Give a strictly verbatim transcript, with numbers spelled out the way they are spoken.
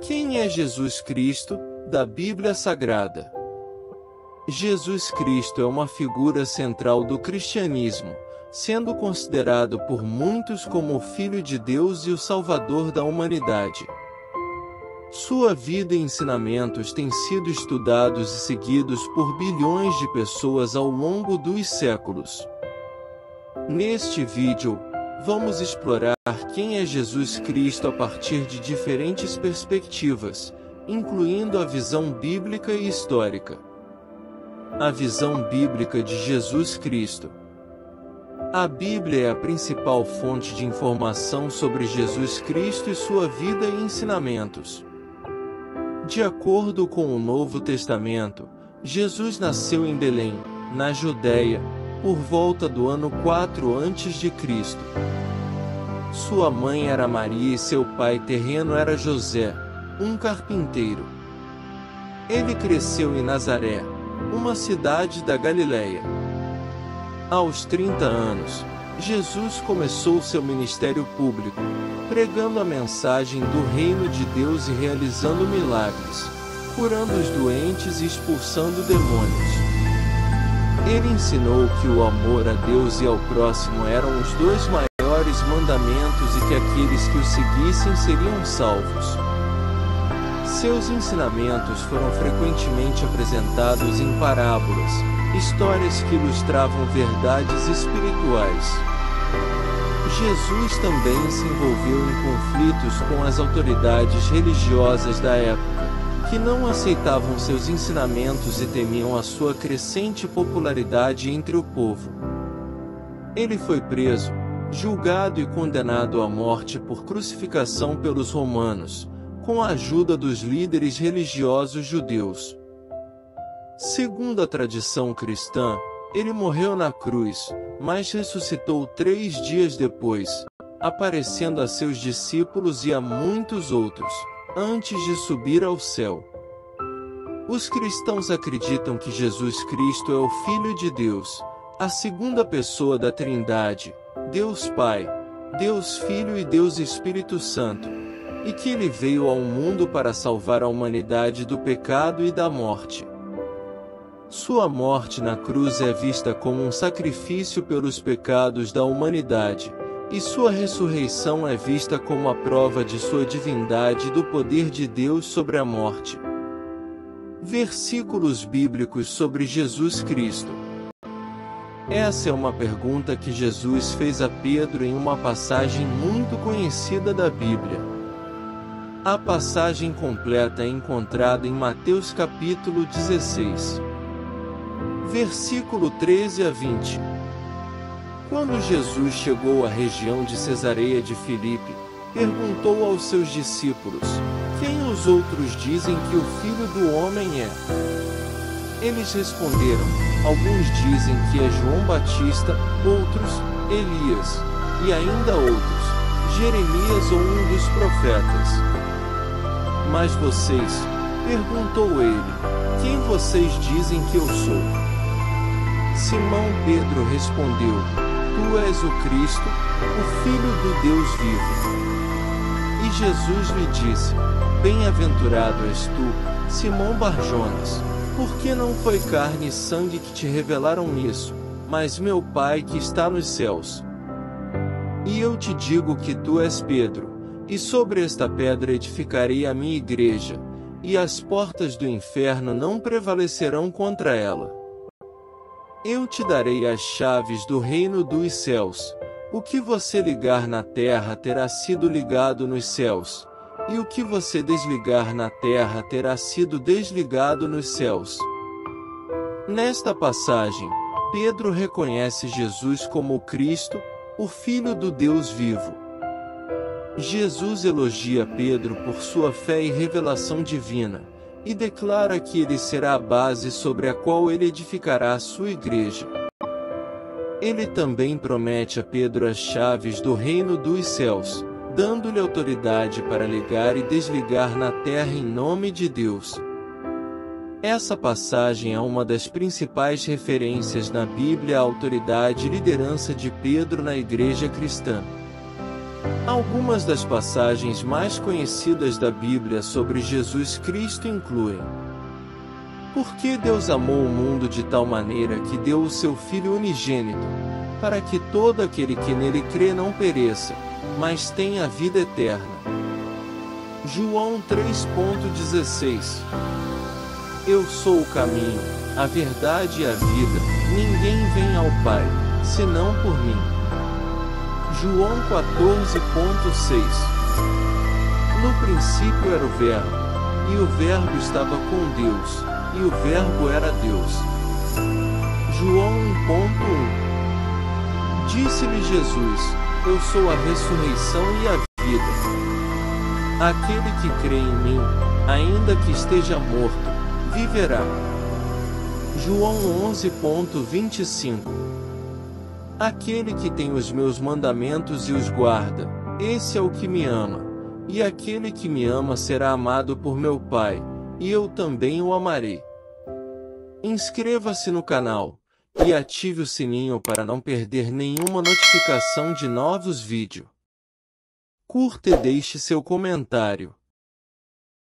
Quem é Jesus Cristo, da Bíblia Sagrada? Jesus Cristo é uma figura central do cristianismo, sendo considerado por muitos como o Filho de Deus e o Salvador da humanidade. Sua vida e ensinamentos têm sido estudados e seguidos por bilhões de pessoas ao longo dos séculos. Neste vídeo, vamos explorar quem é Jesus Cristo a partir de diferentes perspectivas, incluindo a visão bíblica e histórica. A visão bíblica de Jesus Cristo. A Bíblia é a principal fonte de informação sobre Jesus Cristo e sua vida e ensinamentos. De acordo com o Novo Testamento, Jesus nasceu em Belém, na Judéia, por volta do ano quatro antes de Cristo. Sua mãe era Maria e seu pai terreno era José, um carpinteiro. Ele cresceu em Nazaré, uma cidade da Galileia. Aos trinta anos, Jesus começou seu ministério público, pregando a mensagem do reino de Deus e realizando milagres, curando os doentes e expulsando demônios. Ele ensinou que o amor a Deus e ao próximo eram os dois maiores mandamentos e que aqueles que o seguissem seriam salvos. Seus ensinamentos foram frequentemente apresentados em parábolas, histórias que ilustravam verdades espirituais. Jesus também se envolveu em conflitos com as autoridades religiosas da época, que não aceitavam seus ensinamentos e temiam a sua crescente popularidade entre o povo. Ele foi preso, julgado e condenado à morte por crucificação pelos romanos, com a ajuda dos líderes religiosos judeus. Segundo a tradição cristã, ele morreu na cruz, mas ressuscitou três dias depois, aparecendo a seus discípulos e a muitos outros, antes de subir ao céu. Os cristãos acreditam que Jesus Cristo é o Filho de Deus, a segunda pessoa da Trindade, Deus Pai, Deus Filho e Deus Espírito Santo, e que ele veio ao mundo para salvar a humanidade do pecado e da morte. Sua morte na cruz é vista como um sacrifício pelos pecados da humanidade, e sua ressurreição é vista como a prova de sua divindade e do poder de Deus sobre a morte. Versículos bíblicos sobre Jesus Cristo. Essa é uma pergunta que Jesus fez a Pedro em uma passagem muito conhecida da Bíblia. A passagem completa é encontrada em Mateus capítulo dezesseis. Versículo treze a vinte. Quando Jesus chegou à região de Cesareia de Filipe, perguntou aos seus discípulos: quem os outros dizem que o Filho do Homem é? Eles responderam: alguns dizem que é João Batista, outros, Elias, e ainda outros, Jeremias ou um dos profetas. Mas vocês, perguntou ele, quem vocês dizem que eu sou? Simão Pedro respondeu: tu és o Cristo, o Filho do Deus vivo. E Jesus lhe disse: bem-aventurado és tu, Simão Barjonas, porque não foi carne e sangue que te revelaram isso, mas meu Pai que está nos céus. E eu te digo que tu és Pedro, e sobre esta pedra edificarei a minha igreja, e as portas do inferno não prevalecerão contra ela. Eu te darei as chaves do reino dos céus. O que você ligar na terra terá sido ligado nos céus, e o que você desligar na terra terá sido desligado nos céus. Nesta passagem, Pedro reconhece Jesus como o Cristo, o Filho do Deus vivo. Jesus elogia Pedro por sua fé e revelação divina, e declara que ele será a base sobre a qual ele edificará a sua igreja. Ele também promete a Pedro as chaves do reino dos céus, dando-lhe autoridade para ligar e desligar na terra em nome de Deus. Essa passagem é uma das principais referências na Bíblia à autoridade e liderança de Pedro na igreja cristã. Algumas das passagens mais conhecidas da Bíblia sobre Jesus Cristo incluem: porque Deus amou o mundo de tal maneira que deu o seu Filho unigênito, para que todo aquele que nele crê não pereça, mas tenha a vida eterna. João três dezesseis. Eu sou o caminho, a verdade e a vida, ninguém vem ao Pai, senão por mim. João quatorze seis. No princípio era o Verbo, e o Verbo estava com Deus, e o Verbo era Deus. João um um. Disse-lhe Jesus: eu sou a ressurreição e a vida. Aquele que crê em mim, ainda que esteja morto, viverá. João onze vinte e cinco. Aquele que tem os meus mandamentos e os guarda, esse é o que me ama, e aquele que me ama será amado por meu Pai, e eu também o amarei. Inscreva-se no canal e ative o sininho para não perder nenhuma notificação de novos vídeos. Curta e deixe seu comentário.